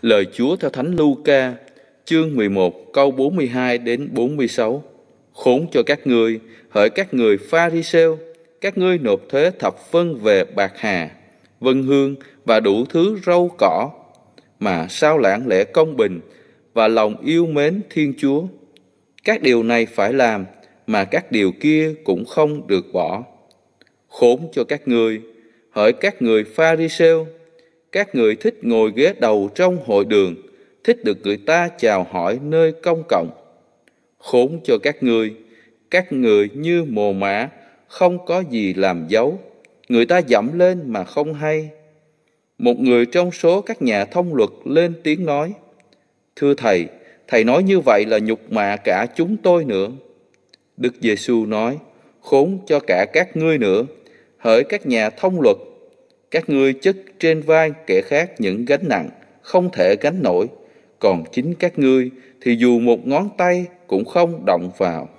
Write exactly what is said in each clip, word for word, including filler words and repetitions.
Lời Chúa theo Thánh Luca, chương mười một, câu bốn mươi hai đến bốn mươi sáu. Khốn cho các ngươi, hỡi các người Pha-ri-sêu, các ngươi nộp thuế thập phân về bạc hà, vân hương và đủ thứ rau cỏ, mà sao lãng lẽ công bình và lòng yêu mến Thiên Chúa. Các điều này phải làm, mà các điều kia cũng không được bỏ. Khốn cho các ngươi, hỡi các người Pha-ri-sêu, các người thích ngồi ghế đầu trong hội đường, thích được người ta chào hỏi nơi công cộng. Khốn cho các ngươi, các người như mồ mả, không có gì làm dấu, người ta dẫm lên mà không hay. Một người trong số các nhà thông luật lên tiếng nói: Thưa Thầy, Thầy nói như vậy là nhục mạ cả chúng tôi nữa. Đức Giê-xu nói: Khốn cho cả các ngươi nữa, hỡi các nhà thông luật, các ngươi chất trên vai kẻ khác những gánh nặng không thể gánh nổi, còn chính các ngươi thì dù một ngón tay cũng không động vào.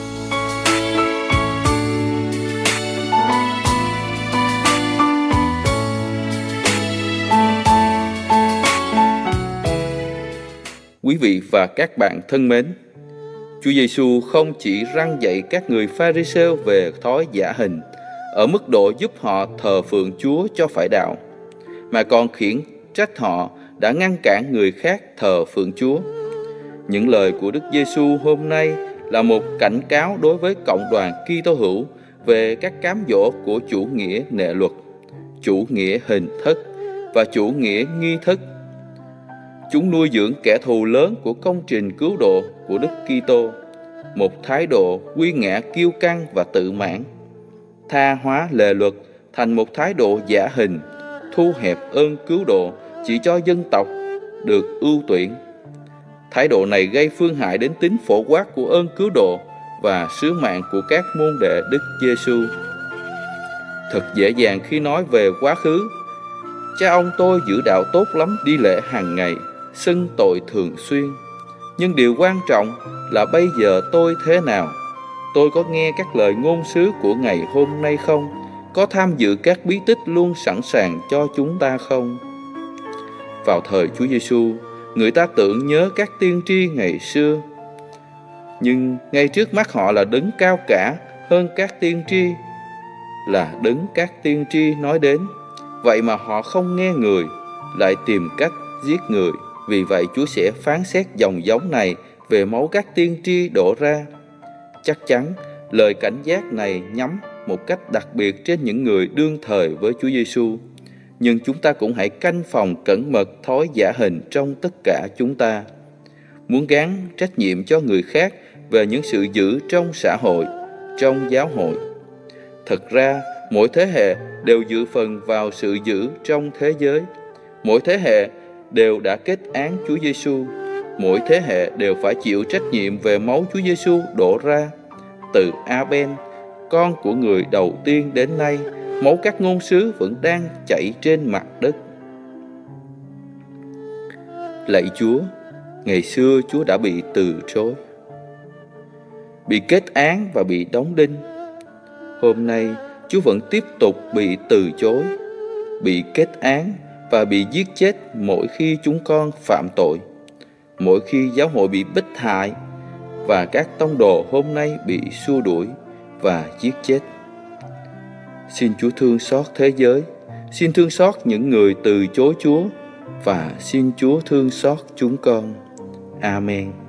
Quý vị và các bạn thân mến, Chúa Giê-xu không chỉ răn dạy các người Pha-ri-sêu về thói giả hình ở mức độ giúp họ thờ phượng Chúa cho phải đạo, mà còn khiển trách họ đã ngăn cản người khác thờ phượng Chúa. Những lời của Đức Giê-xu hôm nay là một cảnh cáo đối với cộng đoàn Kitô hữu về các cám dỗ của chủ nghĩa nệ luật, chủ nghĩa hình thức và chủ nghĩa nghi thức. Chúng nuôi dưỡng kẻ thù lớn của công trình cứu độ của Đức Kitô, một thái độ quy ngã kiêu căng và tự mãn, tha hóa lề luật thành một thái độ giả hình, thu hẹp ơn cứu độ chỉ cho dân tộc được ưu tuyển. Thái độ này gây phương hại đến tính phổ quát của ơn cứu độ và sứ mạng của các môn đệ Đức Giê-xu. Thật dễ dàng khi nói về quá khứ: Cha ông tôi giữ đạo tốt lắm, đi lễ hàng ngày, xưng tội thường xuyên. Nhưng điều quan trọng là bây giờ tôi thế nào? Tôi có nghe các lời ngôn sứ của ngày hôm nay không? Có tham dự các bí tích luôn sẵn sàng cho chúng ta không? Vào thời Chúa Giê-xu, người ta tưởng nhớ các tiên tri ngày xưa, nhưng ngay trước mắt họ là đấng cao cả hơn các tiên tri, là đấng các tiên tri nói đến. Vậy mà họ không nghe người, lại tìm cách giết người. Vì vậy Chúa sẽ phán xét dòng giống này về máu các tiên tri đổ ra. Chắc chắn lời cảnh giác này nhắm một cách đặc biệt trên những người đương thời với Chúa Giê-xu. Nhưng chúng ta cũng hãy canh phòng cẩn mật thói giả hình trong tất cả chúng ta. Muốn gán trách nhiệm cho người khác về những sự dữ trong xã hội, trong giáo hội. Thật ra, mỗi thế hệ đều dự phần vào sự dữ trong thế giới. Mỗi thế hệ đều đã kết án Chúa Giê-xu. Mỗi thế hệ đều phải chịu trách nhiệm về máu Chúa Giê-xu đổ ra. Từ A-ben, con của người đầu tiên đến nay, máu các ngôn sứ vẫn đang chảy trên mặt đất. Lạy Chúa, ngày xưa Chúa đã bị từ chối, bị kết án và bị đóng đinh. Hôm nay, Chúa vẫn tiếp tục bị từ chối, bị kết án và bị giết chết mỗi khi chúng con phạm tội, mỗi khi giáo hội bị bích hại và các tông đồ hôm nay bị xua đuổi và giết chết. Xin Chúa thương xót thế giới, xin thương xót những người từ chối Chúa và xin Chúa thương xót chúng con. Amen.